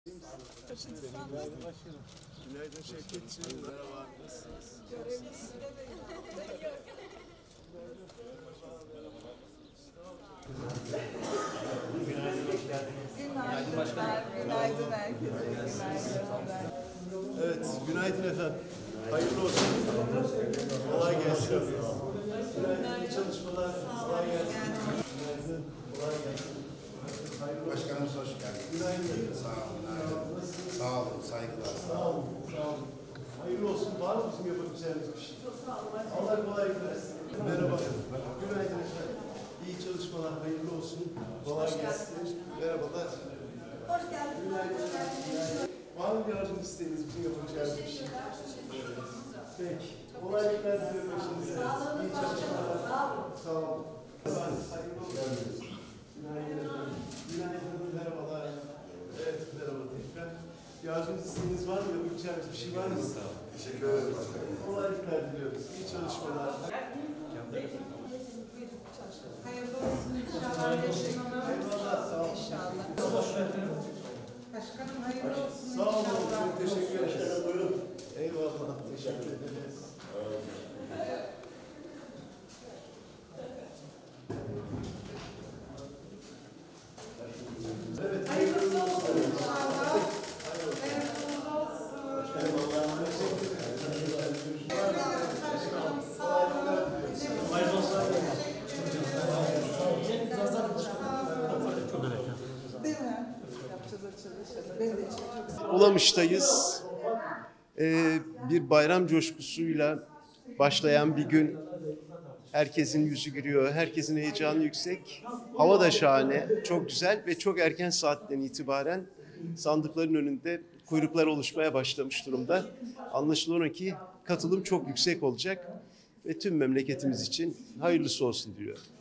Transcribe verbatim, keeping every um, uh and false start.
Günaydın başkanım. Günaydın Şevketciğim. Merhaba. Nasılsınız? Günaydın, hoş geldiniz. Günaydın başkanım. Günaydın herkese. Günaydın. Evet, günaydın efendim. Hayırlı olsun. Kolay gelsin. Günaydın, iyi çalışmalar. Kolay gelsin. Günaydın, kolay gelsin. Başkanımız hoş geldiniz. Günaydın. Sağ olun. Günaydın. Sağ olun. Saygılar. Sağ olun, sağ olun. Hayırlı olsun. Var mı bizim yapabileceğimiz bir şey? Allah kolaylık versin. Merhaba. Günaydın efendim. İyi çalışmalar, hayırlı olsun. Kolay gelsin. Merhabalar. Hoş geldiniz. Günaydın. Var mı yardım isteğiniz bizim yapabileceğimiz bir şey? Peki. Kolaylıklar diliyorum başınıza. İyi çalışmalar. Sağ olun. Sağ olun. Hayırlı olsun. Günaydın efendim. Günaydın. Merhabalar. Evet, merhaba tekrar. Yardım isteğiniz var mı? Yapabileceğimiz bir şey var mı? Sağ olun. Teşekkür ederim başkanım. Kolaylıklar diliyoruz. İyi çalışmalar. Hayırlı olsun inşallah. Eyvallah, sağ olun. İnşallah. Başkanım hayırlı olsun Sağ olun. inşallah. Çok teşekkür ederim. Buyurun. Eyvallah. Teşekkür ederiz. Evet. Hayırlısı olsun inşallah. Hayırlı olsun. Başkanım sağ olun. Hayırlı olsun. Değil mi? Yapacağız açılışı. Ben de çok Ulamış'tayız. Ee, bir bayram coşkusuyla başlayan bir gün. Herkesin yüzü gülüyor, herkesin heyecanı yüksek. Hava da şahane, çok güzel ve çok erken saatten itibaren sandıkların önünde kuyruklar oluşmaya başlamış durumda. Anlaşılan o ki katılım çok yüksek olacak ve tüm memleketimiz için hayırlısı olsun diyor.